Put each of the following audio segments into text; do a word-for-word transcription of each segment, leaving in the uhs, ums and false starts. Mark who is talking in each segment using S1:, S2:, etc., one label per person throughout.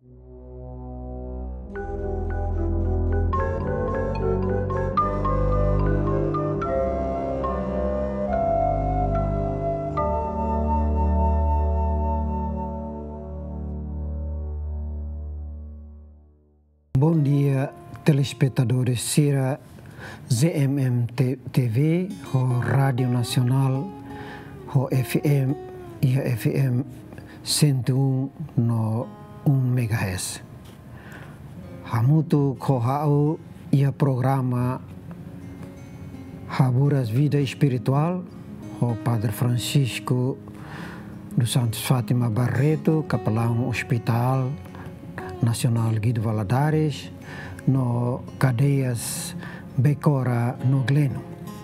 S1: Bom dia, telespectadores Sira Z M M T V, ho Radio Nacional, ho F M, ia F M cento e um no um megahertz. Hamutu ko hau ia programa Haburas Vida Espiritual, ho Padre Francisco dos Santos Fátima Barreto, capelão Hospital Nacional Guido Valadares, no Cadeias Becora no Gleno.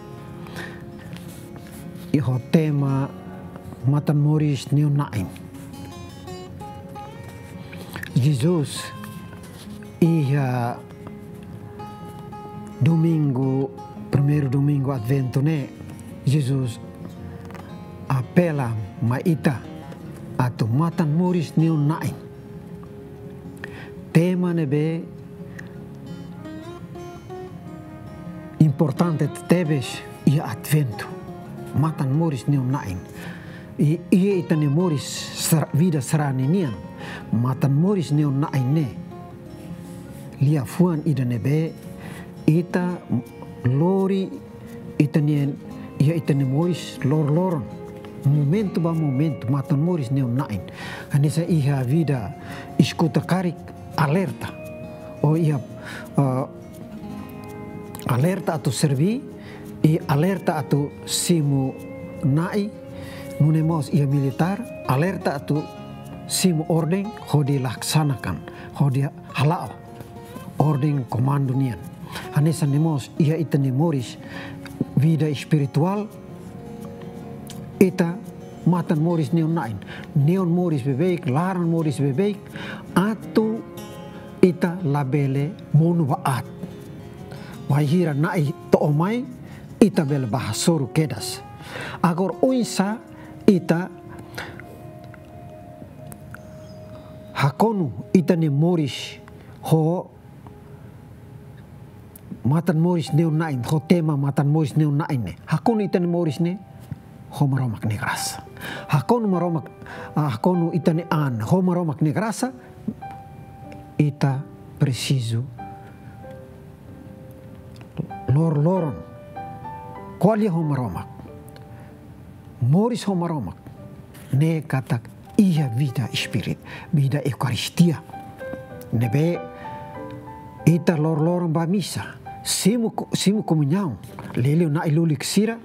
S1: E o tema Matan Moris Neonaim. Jesus ia domingo, primeiro domingo advento, né? Jesus apela maita atau Matan Moris Neonaim. Tema nebe importante tebes ia advento. Matan Moris Neonaim. I ia itane Moris vida seraninian. Matan Moris Neonaim ne. Lia fuan ida nebe ita lori itane ia itane Moris lor loron. Momento ba momento Matan Moris Neonaim. Anisa ia vida escuta karik alerta. Oh ia uh, alerta atau servi e alerta atau simu nai munemos ia militar alerta atau simu orden ho dilaksanakan ho dia halal orden komando nian anesa nemos ia itane moris vida espiritual ita matan moris neon nain neon moris bebeik laran moris bebeik atau ita labele monu baat wahira nai to omai ita bel bahasoru kedas agor uisa ita hakonu ita ne moris ho matan moris neon nain ho tema matan moris neon nain ne hakonu ita ne moris ne ho maromak ne grasa hakonu maromak hakonu ita ne an ho maromak ne grasa ita preciso lor loron qual homaromak moris homaromak ne katak ia vida spirit vida eukaristia nebe ita lor loron ba misa simu simu komunhão lele na ilulik sira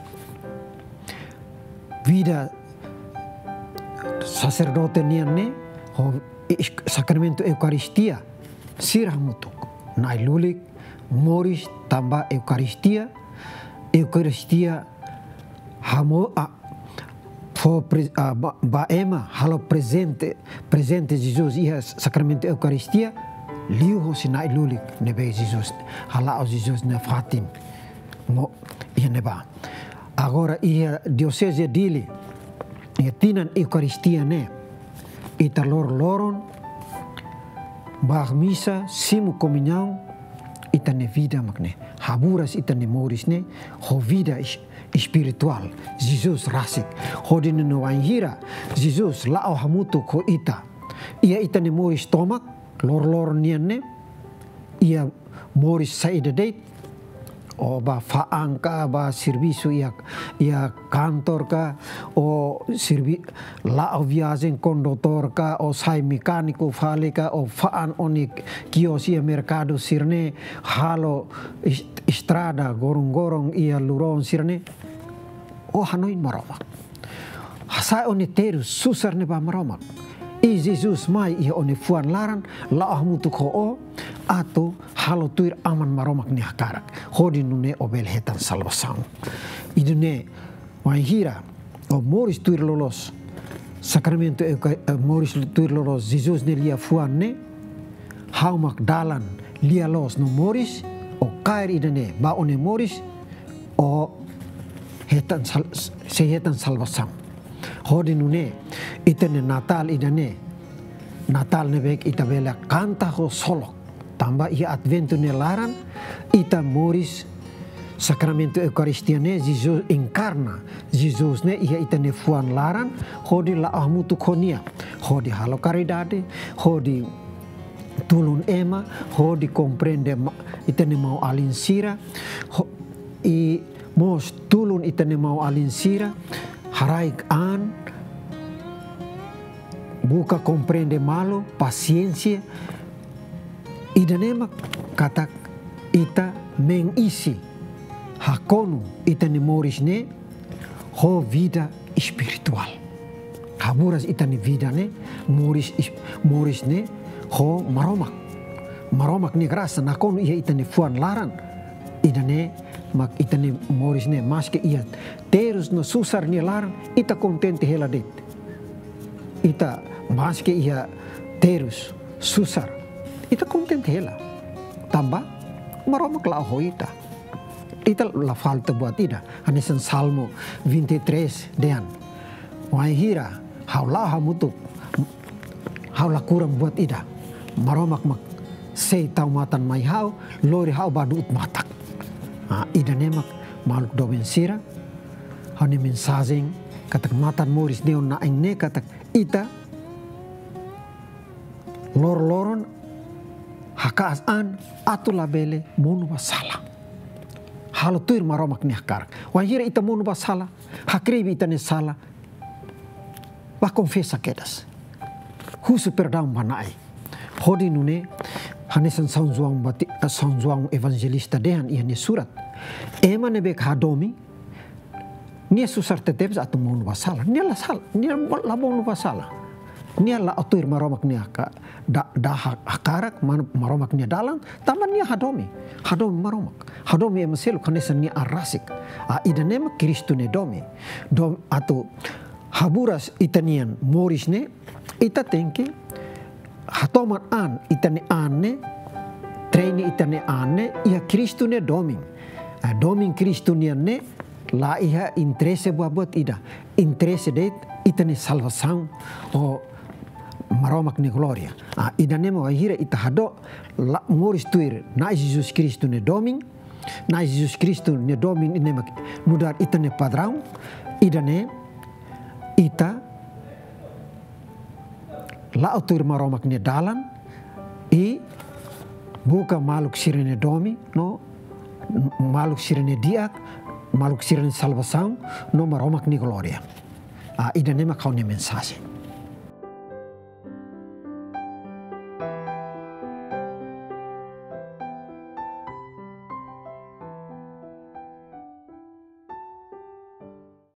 S1: vida sacerdote niane ho sacramento eukaristia sirah mutuk na ilulik moris tambah eukaristia eukaristia hamo a fo baema halo presente presente Jesus ia sacramento eukaristia liu ho sina ilulik nebe Jesus hala Jesus na fatim mo ia neba agora ia diocese dili ia tinan eukaristia ne ita lor loron bah misa simu komunhão ita ne vida makne haburas ita ne moris ne ho vida espiritual Jesus rasik ho dine no anhira Jesus lao hamutu ko ita ia ita ne moris tomak lor lor nian ne ia moris saida date o ba faang ka ba serviço ia ia kantor ka o servi la viagem condutor ka o sai mecânico fale ka o faan onik kios ia mercado sirne halo estrada gorong-gorong ia luron sirne o hanoi maromak hasai oniteru susar ne ba maromak i Jesus mai ia one fuan laran la ahmutu ko o atau halo tuir aman maromak ni hakarak hodi nune obel hetan salvasang idune wahira o moris tuir lolos sacramento moris tuir lolos Jesus ne lia fuan ne haumak dalan lia los no moris o kair idune ba one moris o hetan sal, se hetan salvasang hodi nune itene natal idane Natal nebek ita bela kanta ho solok. Tambah ia advento nelaran ita moris Sacramento Eucaristia ne Jesus encarna. Jesus ne ia ita ne fuan laran hodi la ahmutu konia. Hodi halo caridade, hodi tulun ema, hodi comprende ita ne mau alinsira. I mos tulun ita ne mau alinsira. Haraik an buka comprende malo, paciência. Ida nema kata ita mengisi hakonu ita ne moris ne ho vida espiritual. Haburas ita ne vida ne moris moris ne ho maromak. Maromak ne grasa nakonu ia ita ne fuan laran. Ida ne mak ita ne moris ne maske ia terus no susar ne laran ita contente hela det. Ita maske ia terus susar ita contente hela. Tambah maromak la hoita. Ita la falta buat ida. Hanesan Salmo vinte e três dean. Wahai hira haula hamutuk haula kurang buat ida. Maromak mak sei tau matan mai hau lori hau badut matak. Ah, ida nemak maluk doben sira. Hane mensagem katak matan moris neon na ne katak ita lor-loron hakaas an atu labele monu basala. Halo tuir maromak ni hakar. Wahira ita monu basala, hakribi ita ne sala. Wa confessa kedas. Husu perdão banai. Hodi nune hanesan São João bati São João evangelista dehan ia ne surat. Ema ne bek hadomi. Nia susar tetebs atu monu basala. Nia la sala, nia la monu basala. Nia la atuir maromak nia ka da, da hakarak maromak nia dalang taman nia hadomi hadomi maromak hadomi emaselu kanesan nia arasik a ida nema Kristu ne domi dom atau haburas itanian moris ne ita tenke hatoman an itane anne treini itane anne ia Kristu ne doming a doming Kristu nia ne la iha interesse buat ida interesse det itane salvação o maromak ni gloria. Ah, ida nemo ahira ita hado la moris tuir na Jesus Cristo ne doming, na Jesus Cristo ne doming ne mak nudar ita ne padrão, ida ne ita la autur maromak ne dalan i buka maluk sirene domi no maluk sirene diak maluk sirene salvação no maromak ni gloria. Ah, ida ne mak kau ne mensagem.